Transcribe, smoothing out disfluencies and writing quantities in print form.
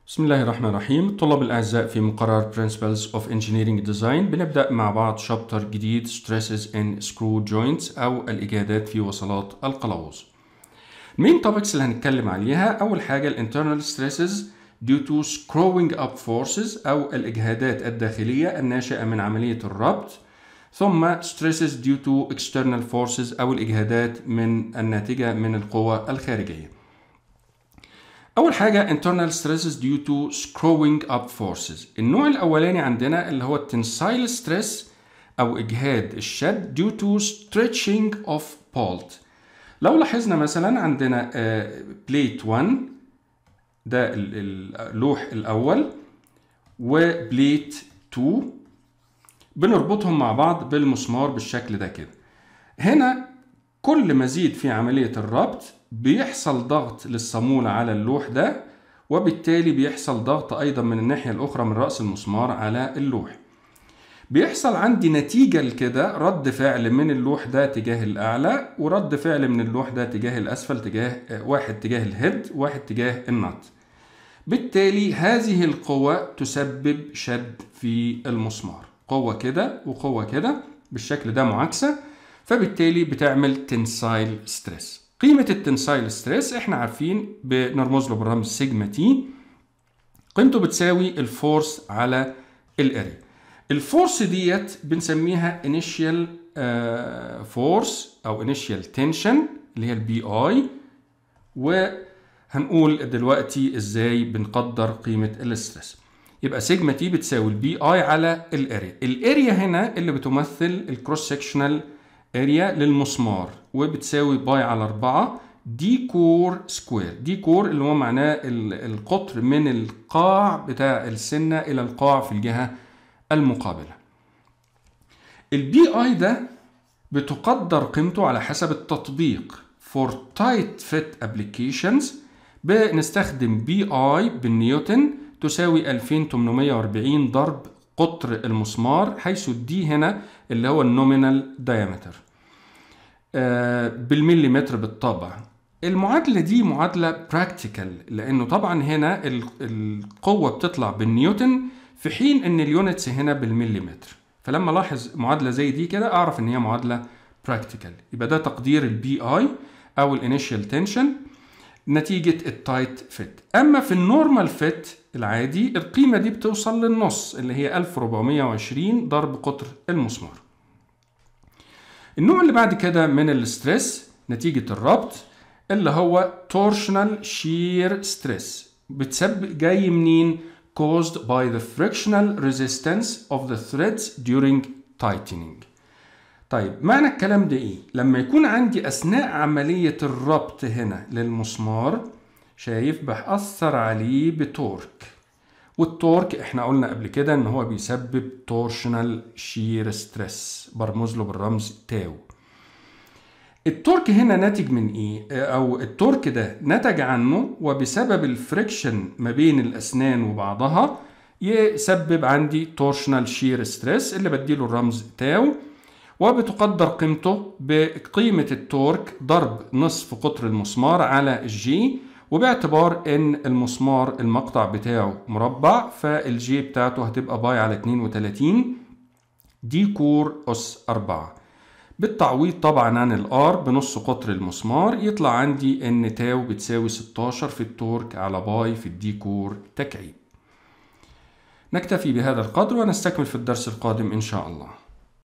بسم الله الرحمن الرحيم. الطلاب الأعزاء في مقرر Principles of Engineering Design بنبدأ مع بعض شابتر جديد Stresses in Screw Joints أو الإجهادات في وصلات القلاووز. المين توبكس اللي هنتكلم عليها أول حاجة Internal Stresses due to screwing up forces أو الإجهادات الداخلية الناشئة من عملية الربط، ثم Stresses due to External Forces أو الإجهادات الناتجة من القوى الخارجية. أول حاجة internal stresses due to screwing up forces. النوع الأولاني عندنا اللي هو tensile stress أو إجهاد الشد due to stretching of bolt. لو لاحظنا مثلا عندنا plate 1 ده اللوح الأول وبليت 2 بنربطهم مع بعض بالمسمار بالشكل ده كده. هنا كل مزيد في عملية الربط بيحصل ضغط للصامولة على اللوح ده، وبالتالي بيحصل ضغط أيضا من الناحية الأخرى من رأس المسمار على اللوح. بيحصل عندي نتيجة لكده رد فعل من اللوح ده تجاه الأعلى ورد فعل من اللوح ده تجاه الأسفل، واحد تجاه الهيد واحد تجاه النط. بالتالي هذه القوة تسبب شد في المسمار، قوة كده وقوة كده بالشكل ده معاكسة، فبالتالي بتعمل تنسايل ستريس. قيمة التنسايل ستريس احنا عارفين بنرمز له بالرمز سيجما تي، قيمته بتساوي الفورس على الاريا. الفورس ديت بنسميها initial force او initial tension اللي هي البي اي، وهنقول دلوقتي ازاي بنقدر قيمة الاسترس. يبقى سيجما تي بتساوي البي اي على الاريا. الاريا هنا اللي بتمثل الكروس سكشنال اريا للمسمار، وبتساوي باي على 4 دي كور سكوير. دي كور اللي هو معناه القطر من القاع بتاع السنة إلى القاع في الجهة المقابلة. البي اي ده بتقدر قيمته على حسب التطبيق. for tight fit applications بنستخدم بي اي بالنيوتن تساوي 2840 ضرب قطر المسمار، حيث الدي هنا اللي هو النومينال دايمتر بالمليمتر بالطبع. المعادلة دي معادلة براكتيكال، لأنه طبعا هنا القوة بتطلع بالنيوتن في حين أن اليونتس هنا بالمليمتر، فلما لاحظ معادلة زي دي كده أعرف أن هي معادلة براكتيكال. يبقى ده تقدير البي اي أو الانيشال تنشن نتيجة التايت فيت. أما في النورمال فيت العادي القيمة دي بتوصل للنص اللي هي 1420 ضرب قطر المسمار. النوع اللي بعد كده من الستريس نتيجة الربط اللي هو torsional shear stress، بتسبب جاي منين؟ caused by the frictional resistance of the threads during tightening. طيب معنى الكلام ده ايه؟ لما يكون عندي اثناء عملية الربط هنا للمسمار شايف بأثر عليه بتورك، والتورك احنا قلنا قبل كده ان هو بيسبب تورشنال شير ستريس برمز له بالرمز تاو. التورك هنا ناتج من ايه؟ او التورك ده نتج عنه وبسبب الفريكشن ما بين الاسنان وبعضها يسبب عندي تورشنال شير ستريس اللي بديله الرمز تاو، وبتقدر قيمته بقيمة التورك ضرب نصف قطر المسمار على الجي، وباعتبار ان المسمار المقطع بتاعه مربع فالجي بتاعته هتبقى باي على 32 دي كور اس 4. بالتعويض طبعا عن الار بنص قطر المسمار يطلع عندي ان تاو بتساوي 16 في التورك على باي في الدي كور تكعيب. نكتفي بهذا القدر ونستكمل في الدرس القادم ان شاء الله.